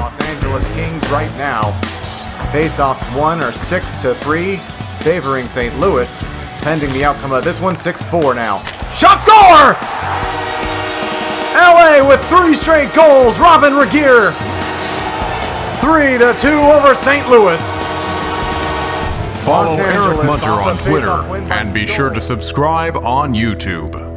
Los Angeles Kings right now. Faceoffs won are 6-3, favoring St. Louis. Pending the outcome of this one, 6-4 now. Shot score! LA with 3 straight goals. Robyn Regehr. 3-2 over St. Louis. Follow Eric Munter on Twitter and be sure to subscribe on YouTube.